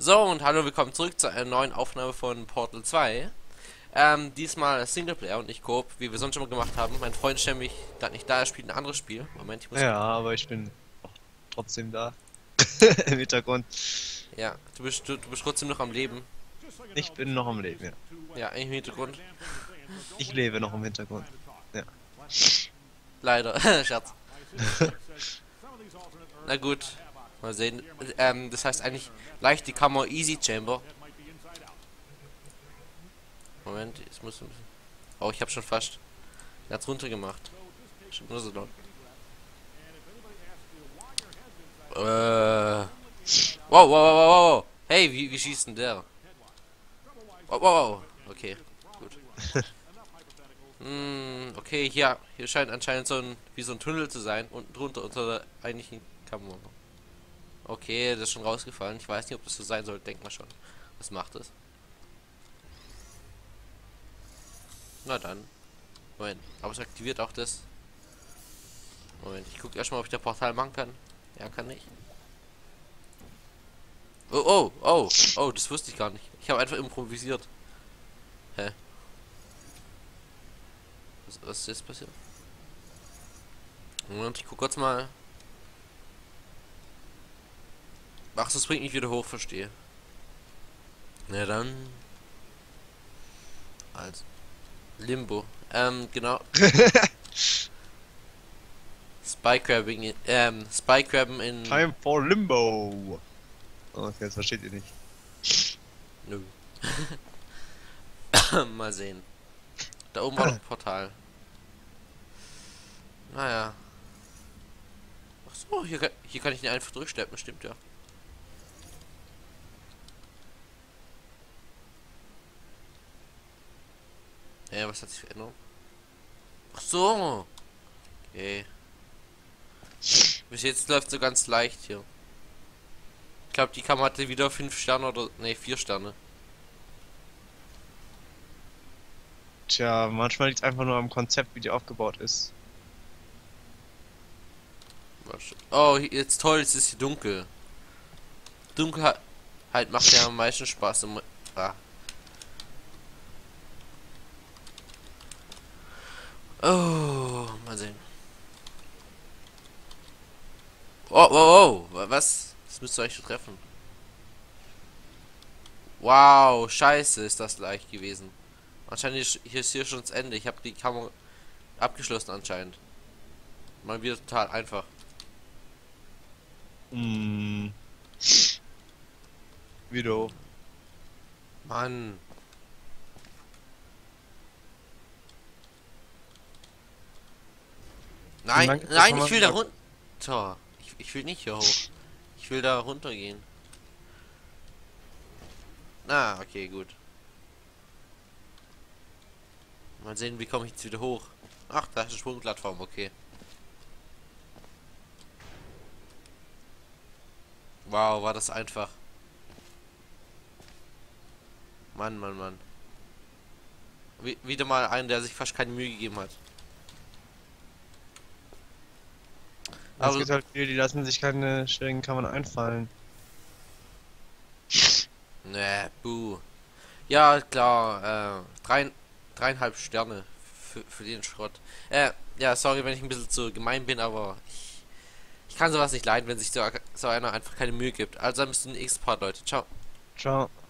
So, und hallo, willkommen zurück zu einer neuen Aufnahme von Portal 2. Diesmal Singleplayer und nicht Coop, wie wir sonst schon mal gemacht haben. Mein Freund ist nämlich gerade nicht da, er spielt ein anderes Spiel. Moment, ich muss... Ja, aber ich bin auch trotzdem da. Im Hintergrund. Ja, du bist trotzdem noch am Leben. Ich bin noch am Leben, ja. Ja, im Hintergrund. Ich lebe noch im Hintergrund. Ja. Leider, Scherz. Na gut, mal sehen. Das heißt eigentlich leichte Kammer Easy Chamber. Moment, ich muss... Oh, ich habe schon fast ganz runter gemacht. Schon nur so laut. Wow, wow, wow, wow, wow. Hey, wie schießt denn der? Wow, wow, wow. Okay, gut. Okay, hier scheint anscheinend wie so ein Tunnel zu sein. Unten drunter unter der eigentlichen Kammer. Okay, das ist schon rausgefallen. Ich weiß nicht, ob das so sein soll. Denk mal schon. Was macht es? Na dann. Moment, aber es aktiviert auch das. Moment, ich gucke erstmal, ob ich der Portal machen kann. Ja, kann ich. Oh, oh, oh, oh, das wusste ich gar nicht. Ich habe einfach improvisiert. Hä? Was ist jetzt passiert? Moment, ich guck kurz mal. Ach, das bringt mich wieder hoch, verstehe. Na dann. Also. Limbo. Genau. Spycrabbing in. Time for Limbo. Oh, okay, das versteht ihr nicht. Nö. Mal sehen. Da oben war noch ein Portal. Naja. Ach so, hier kann ich ihn einfach durchschleppen, stimmt ja. Ja, was hat sich verändert? Ach so. Okay. Bis jetzt läuft so ganz leicht hier. Ich glaube, die Kamera hatte wieder 5 Sterne oder. Ne, 4 Sterne. Tja, manchmal liegt es einfach nur am Konzept, wie die aufgebaut ist. Oh, jetzt toll, es ist hier dunkel. Dunkelheit macht ja am meisten Spaß. Ah. Oh, mal sehen. Oh, oh, oh, was? Das müsste euch schon treffen. Wow, scheiße, ist das leicht gewesen. Anscheinend ist hier schon das Ende. Ich habe die Kamera abgeschlossen anscheinend. Mal wieder total einfach. Hm. Video. Mann. Nein, nein, ich will da runter. Ich will nicht hier hoch. Ich will da runter gehen. Na, okay, gut. Mal sehen, wie komme ich jetzt wieder hoch. Ach, da ist eine Sprungplattform, okay. Wow, war das einfach. Mann, Mann, Mann. Wieder mal einen, der sich fast keine Mühe gegeben hat. Es Aber, gibt halt viele, die lassen sich keine schwierigen Kammern einfallen. ne, buh. Ja, klar, dreieinhalb Sterne für den Schrott. Ja, sorry, wenn ich ein bisschen zu gemein bin, aber ich kann sowas nicht leiden, wenn sich so einer einfach keine Mühe gibt. Also dann bis zum nächsten Part, Leute. Ciao. Ciao.